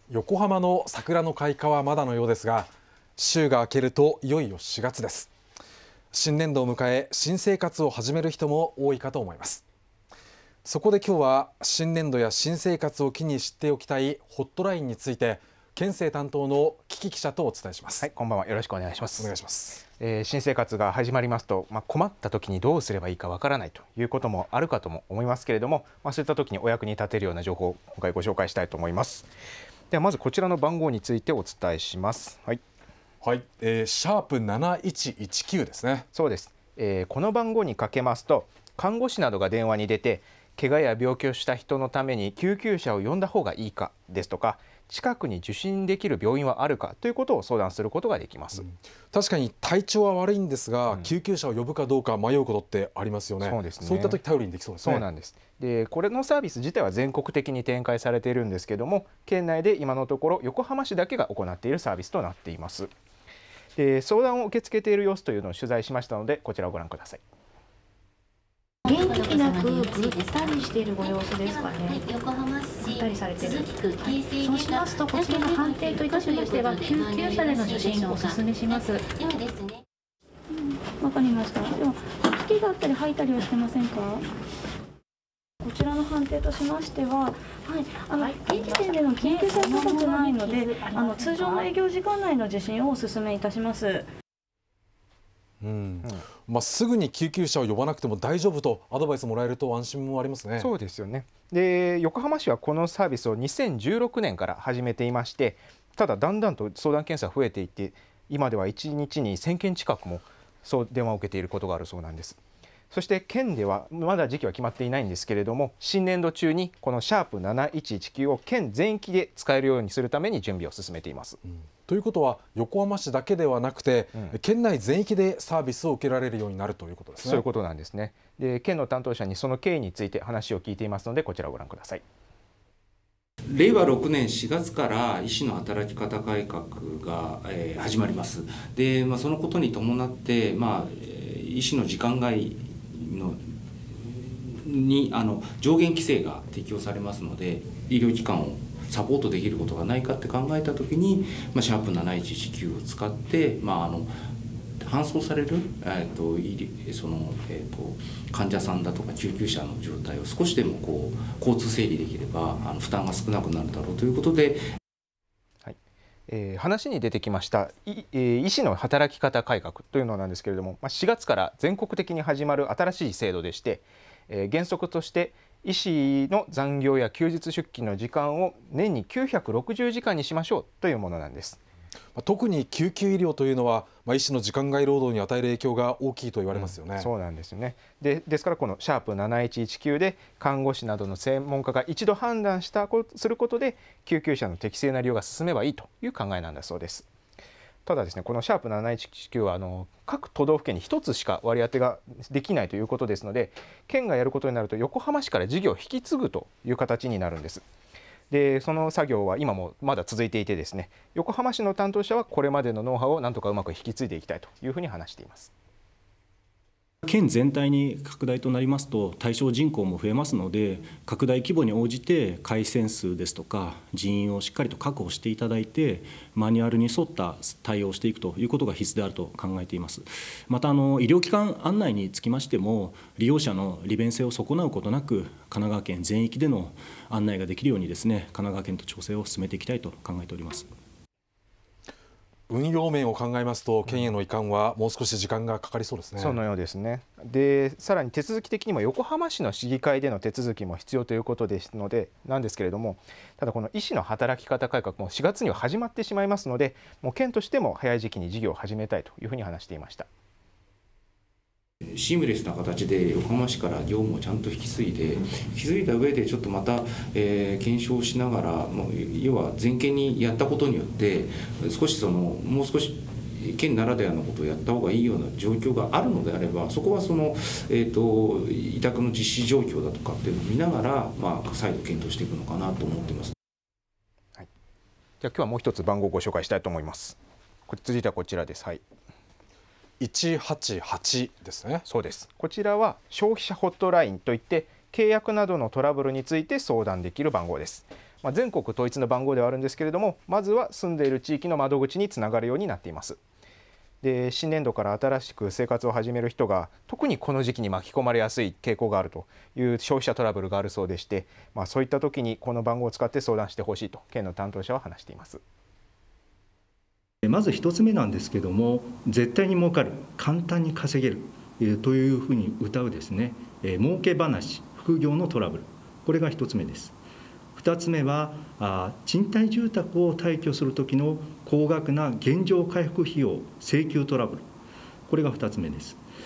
横浜の桜の開花はまだのようですが、週が明けるといよいよ4月です。新年度を迎え、新生活を始める人も多いかと思います。そこで今日は新年度や新生活を機に知っておきたいホットラインについて、県政担当の木木記者とお伝えします。 はい、こんばんは。よろしくお願いします。 お願いします。 新生活が始まりますと、困った時にどうすればいいかわからないということもあるかとも思いますけれども、そういった時にお役に立てるような情報を今回ご紹介したいと思います。ではまずこちらの番号についてお伝えします。はい、 はい、シャープ7119ですね。 そうです。この番号にかけますと、看護師などが電話に出て、怪我や病気をした人のために救急車を呼んだ方がいいかですとか、近くに受診できる病院はあるかということを相談することができます。 確かに体調は悪いんですが、救急車を呼ぶかどうか迷うことってありますよね。 そうですね。 そういった時頼りにできそうですね。 そうなんです。で、これのサービス自体は全国的に展開されているんですけども、県内で今のところ横浜市だけが行っているサービスとなっています。で、相談を受け付けている様子というのを取材しましたので、こちらをご覧ください。 元気なくぐったりしているご様子ですかね。 横浜市ぐったりされている。そうしますと、こちらの判定といたしましては、救急車での受診をお勧めします。 ではですね。 わかりました。では、吐きがあったり吐いたりはしてませんか。こちらの判定としましては、現時点での緊急性は高くないので、通常の営業時間内の受診をお勧めいたします。 すぐに救急車を呼ばなくても大丈夫とアドバイスもらえると安心もありますね。 そうですよね。で、横浜市はこのサービスを2016年から始めていまして、ただだんだんと相談件数が増えていって、今では1日に1000件近くも電話を受けていることがあるそうなんです。そして県ではまだ時期は決まっていないんですけれども、新年度中にこのシャープ7119を県全域で使えるようにするために準備を進めています。 ということは横浜市だけではなくて、県内全域でサービスを受けられるようになるということですね。 そういうことなんですね。で、県の担当者にその経緯について話を聞いていますので、こちらをご覧ください。 令和6年4月から医師の働き方改革が、始まります。で、そのことに伴って、医師の時間外のに上限規制が適用されますので、医療機関をサポートできることがないかって考えたときに、シャープ7119を使って、搬送される、患者さんだとか救急車の状態を少しでも交通整理できれば負担が少なくなるだろうということで、 話に出てきました医師の働き方改革というのなんですけれども、4月から全国的に始まる新しい制度でして、原則として医師の残業や休日出勤の時間を年に960時間にしましょうというものなんです。 特に救急医療というのは、医師の時間外労働に与える影響が大きいと言われますよね。 そうなんですよね。ですからこのシャープ7119で看護師などの専門家が一度判断することで救急車の適正な利用が進めばいいという考えなんだそうです。ただですね、このシャープ7119は各都道府県に1つしか割り当てができないということですので、県がやることになると横浜市から事業を引き継ぐという形になるんです。で、その作業は今もまだ続いていてですね、横浜市の担当者はこれまでのノウハウをなんとかうまく引き継いでいきたいというふうに話しています。 県全体に拡大となりますと対象人口も増えますので、拡大規模に応じて回線数ですとか人員をしっかりと確保していただいて、マニュアルに沿った対応をしていくということが必須であると考えています。また医療機関案内につきましても、利用者の利便性を損なうことなく神奈川県全域での案内ができるようにですね、神奈川県と調整を進めていきたいと考えております。 運用面を考えますと、県への移管はもう少し時間がかかりそうですね。 そのようですね。で、さらに手続き的にも横浜市の市議会での手続きも必要ということですのでなんですけれども、ただこの医師の働き方改革も4月には始まってしまいますので、もう県としても早い時期に事業を始めたいというふうに話していました。 シームレスな形で横浜市から業務をちゃんと引き継いだ上でちょっとまた、検証しながら、要は全県にやったことによって少しもう少し県ならではのことをやった方がいいような状況があるのであれば、そこは委託の実施状況だとかっていうのを見ながら、再度検討していくのかなと思っています。 じゃあ今日はもう一つ番号をご紹介したいと思います。続いてはこちらです。 188ですね。 そうです。こちらは消費者ホットラインといって、契約などのトラブルについて相談できる番号です。 全国統一の番号ではあるんですけれども、まずは住んでいる地域の窓口につながるようになっています。で、新年度から新しく生活を始める人が特にこの時期に巻き込まれやすい傾向があるという消費者トラブルがあるそうでして、そういった時にこの番号を使って相談してほしいと県の担当者は話しています。 まず1つ目なんですけども、絶対に儲かる、簡単に稼げるというふうに謳うですね、儲け話、副業のトラブル、これが1つ目です。2つ目は賃貸住宅を退去するときの高額な原状回復費用請求トラブル、これが2つ目です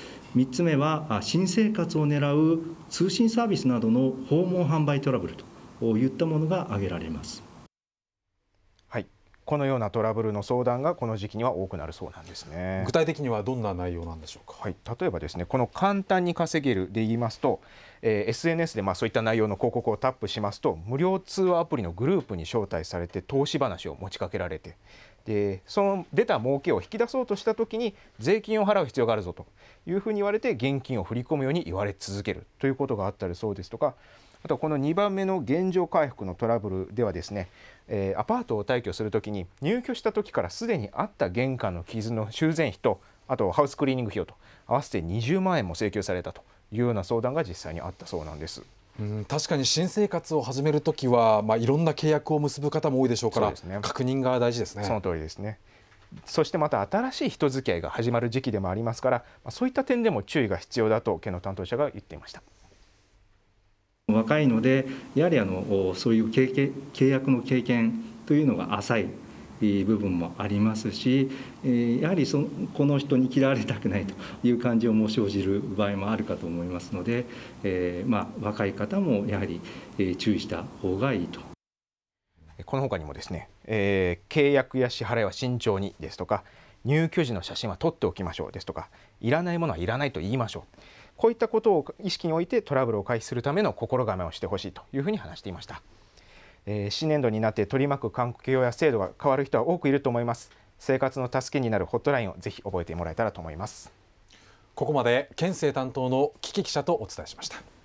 。3つ目は新生活を狙う通信サービスなどの訪問販売トラブルといったものが挙げられます。 はい、このようなトラブルの相談がこの時期には多くなるそうなんですね。 具体的にはどんな内容なんでしょうか。 はい、例えばですね、この簡単に稼げるで言いますと、SNS でそういった内容の広告をタップしますと、無料通話アプリのグループに招待されて投資話を持ちかけられて、でその出た儲けを引き出そうとした時に税金を払う必要があるぞというふうに言われて、現金を振り込むように言われ続けるということがあったりそうですとか、あとこの2番目の現状回復のトラブルではですね、アパートを退去するときに入居した時からすでにあった玄関の傷の修繕費と、あとハウスクリーニング費用と合わせて20万円も請求されたというような相談が実際にあったそうなんです。 確かに新生活を始めるときは、いろんな契約を結ぶ方も多いでしょうから、確認が大事ですね。 その通りですね。そしてまた新しい人付き合いが始まる時期でもありますから、そういった点でも注意が必要だと県の担当者が言っていました。 若いので、やはりそういう契約の経験というのが浅い部分もありますし、やはりこの人に嫌われたくないという感情も生じる場合もあるかと思いますので、若い方もやはり注意した方がいいと。 この他にもですね、契約や支払いは慎重にですとか、入居時の写真は撮っておきましょうですとか、いらないものはいらないと言いましょう、こういったことを意識に置いてトラブルを回避するための心構えをしてほしいというふうに話していました。新年度になって取り巻く環境や制度が変わる人は多くいると思います。生活の助けになるホットラインをぜひ覚えてもらえたらと思います。 ここまで県政担当の木記者とお伝えしました。